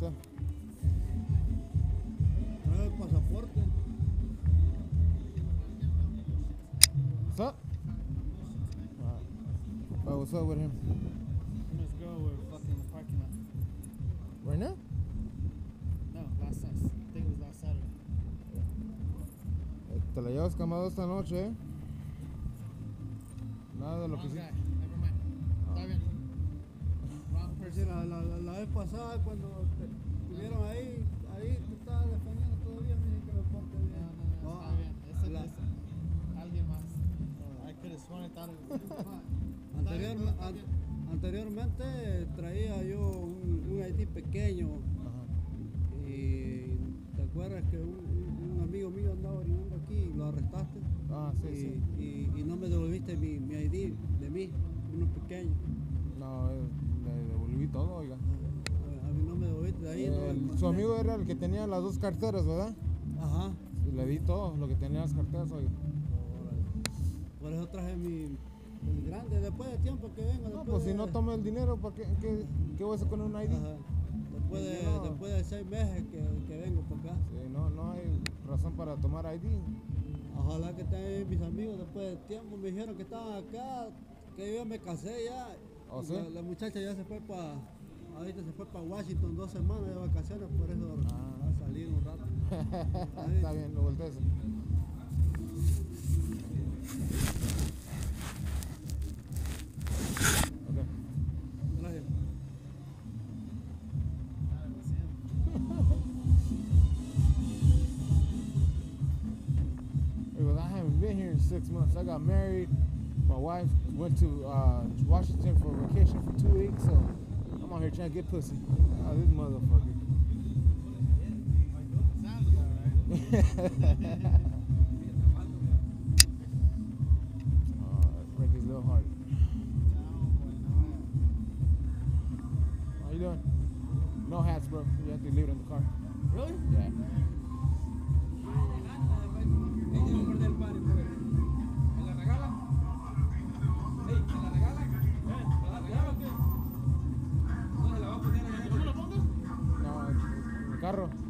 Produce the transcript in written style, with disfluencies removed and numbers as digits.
usted? Trae el pasaporte. What's up? Oh, what's up with him? Let's go. We're fucking in the parking lot. Right now? No, last night. I think it was last Saturday. Te la llevas camado esta noche, ¿eh? Nada de lo que Wrong sí. guy. Never mind. Está bien. Wrong Sí, person. la vez pasada cuando estuvieron ahí te estaba defendiendo todavía, me dije que me porte bien. No, está bien. Ese la- es alguien más. I could have sworn I thought it was Anteriormente traía yo un ID pequeño Ajá. y te acuerdas que un amigo mío andaba orinando aquí y lo arrestaste. Ah, sí, sí. Y no me devolviste mi ID de mí, uno pequeño. No, le devolví todo, oiga. A mí no me devolviste de ahí. Su amigo era el que tenía las dos carteras, ¿verdad? Ajá. Y le di todo lo que tenía las carteras, oiga. Por eso traje el grande después de tiempo que vengo. No, pues si no tomo el dinero, ¿para qué voy a hacer con un ID? Ajá. Después de 6 meses que vengo para acá. Sí, no hay razón para tomar ID. Ojalá que estén ahí mis amigos después de tiempo. Me dijeron que estaban acá, que yo me casé ya. ¿Oh, Y sí? la muchacha ya se fue ahorita se fue para Washington 2 semanas de vacaciones, por eso va a salir un rato. Está bien, lo voltees. Okay. Gracias. Because I haven't been here in 6 months. I got married. My wife went to Washington for vacation for 2 weeks, so I'm out here trying to get pussy. Oh, this motherfucker. Sounds alright. Break his little heart. How you doing? No hats, bro. You have to leave it in the car. Really? Yeah. No, en el carro.